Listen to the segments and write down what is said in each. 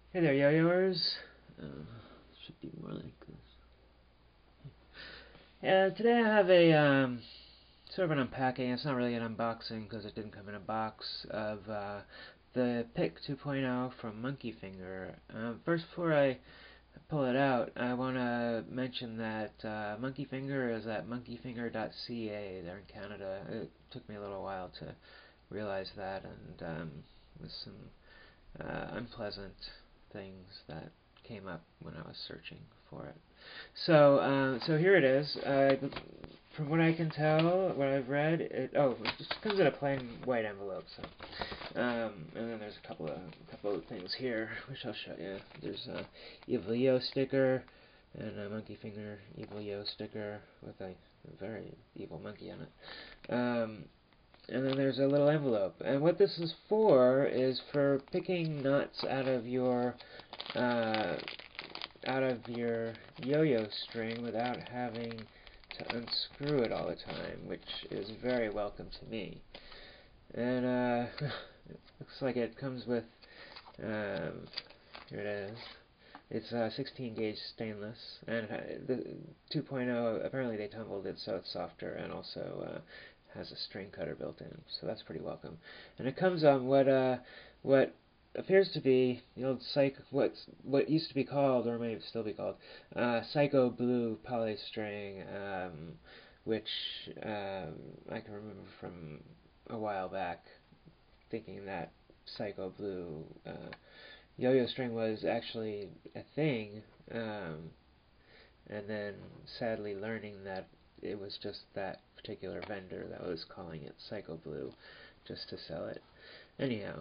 Hey there, yo-yoers. Should be more like this. Yeah, today I have a sort of an unpacking. It's not really an unboxing because it didn't come in a box of the Pick 2.0 from Monkey Finger. First, before I pull it out, I want to mention that Monkey Finger is at monkeyfinger.ca. They're in Canada. It took me a little while to realize that, and with some unpleasant things that came up when I was searching for it. So here it is. From what I can tell, what I've read, it just comes in a plain white envelope. And then there's a couple of things here, which I'll show you. There's a Evil Yo sticker and a Monkey Finger Evil Yo sticker with a very evil monkey on it. And then there's a little envelope. And what this is for picking nuts uh, out of your yo-yo string without having to unscrew it all the time, which is very welcome to me. And it looks like it comes with, here it is. It's 16 gauge stainless, and the 2.0, apparently they tumbled it so it's softer, and also has a string cutter built in, so that's pretty welcome. And it comes on what appears to be the old what used to be called, or may still be called, Psycho Blue polystring, which I can remember from a while back thinking that Psycho Blue yo-yo string was actually a thing, and then sadly learning that it was just that particular vendor that was calling it Psycho Blue just to sell it. Anyhow,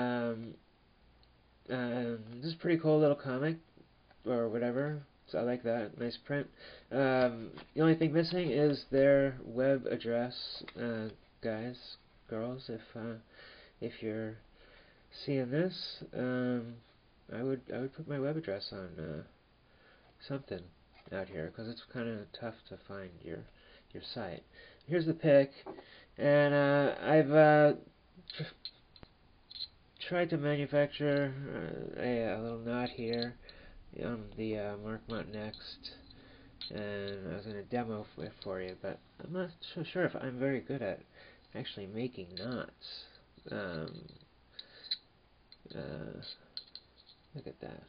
this is a pretty cool little comic, or whatever, so I like that. Nice print. The only thing missing is their web address, guys, girls, if you're seeing this, I would put my web address on something out here because it's kind of tough to find your site. Here's the pick, and I've tried to manufacture a little knot here on the Markmont Next, and I was going to demo it for you, but I'm not so sure if I'm very good at actually making knots. Um, uh, Look at that.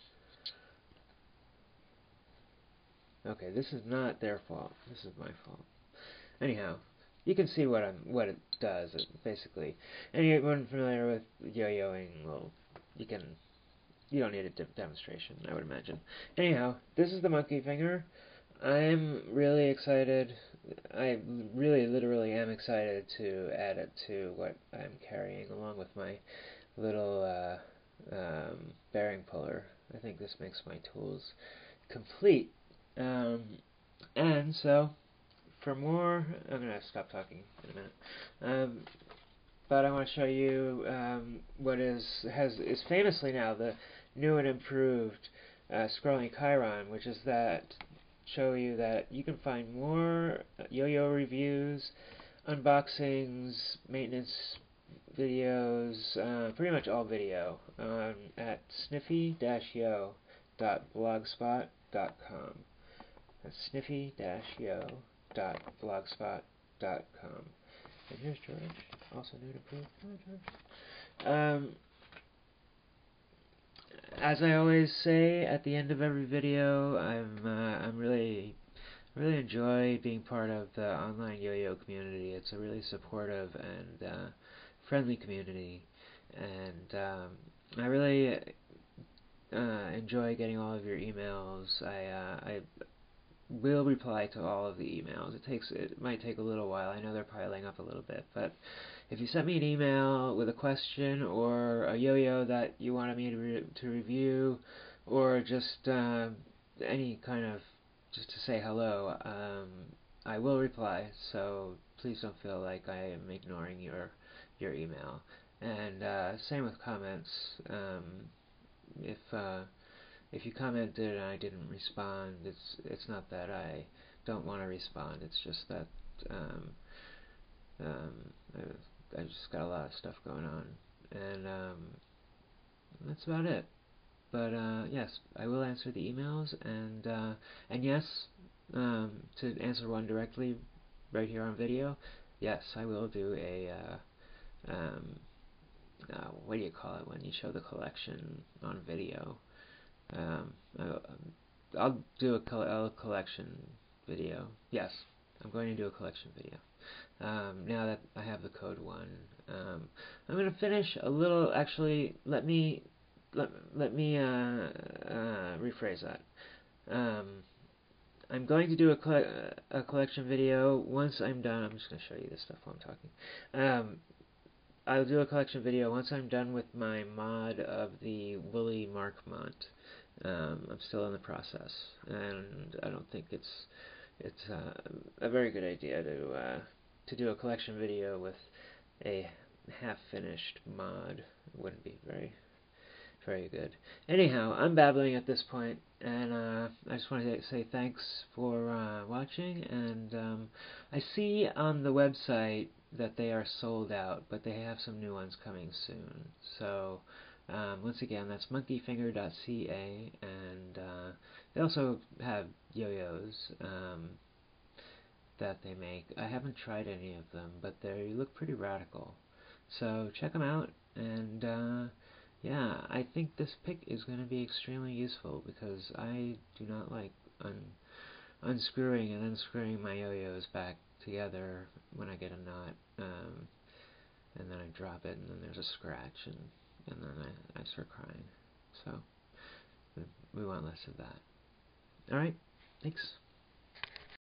Okay, this is not their fault. This is my fault. Anyhow, you can see what it does. Basically, anyone familiar with yo-yoing, well, you don't need a demonstration, I would imagine. Anyhow, this is the monkey finger. I'm really excited. I really, literally am excited to add it to what I'm carrying, along with my little bearing puller. I think this makes my tools complete. Um, and so, for more, I'm going to stop talking in a minute. But I want to show you what is famously now the new and improved scrolling Chiron, which is that show you that you can find more yo-yo reviews, unboxings, maintenance videos, pretty much all video, at sniffy-yo.blogspot.com. That's sniffy-yo.blogspot.com. And here's George, also new to prove. Hello, George. As I always say at the end of every video, I'm really enjoy being part of the online yo-yo community. It's a really supportive and friendly community, and I really enjoy getting all of your emails. I will reply to all of the emails. It might take a little while. I know they're piling up a little bit, but if you send me an email with a question or a yo-yo that you wanted me to review, or just any kind of just to say hello, I will reply. So please don't feel like I am ignoring your email. And same with comments. If if you commented and I didn't respond, it's not that I don't want to respond. It's just that um, I just got a lot of stuff going on, and that's about it. But yes, I will answer the emails, and yes, to answer one directly right here on video, yes, I will do a what do you call it when you show the collection on video? Um, I'll do a collection video. Yes, I'm going to do a collection video. Now that I have the code 1, I'm going to finish a little. Actually, let me rephrase that. I'm going to do a collection video once I'm done. I'm just going to show you this stuff while I'm talking. I'll do a collection video once I'm done with my mod of the woolly markmont. I'm still in the process, and I don't think it's a very good idea to do a collection video with a half-finished mod. It wouldn't be very good. Anyhow, I'm babbling at this point, and I just want to say thanks for watching, and I see on the website that they are sold out, but they have some new ones coming soon. So, once again, that's monkeyfinger.ca, and they also have yo-yos that they make. I haven't tried any of them, but they look pretty radical. So check them out, and yeah, I think this pick is going to be extremely useful because I do not like unscrewing and unscrewing my yo-yos back together when I get a knot, and then I drop it and then there's a scratch, and then I start crying. So we want less of that. Alright, thanks.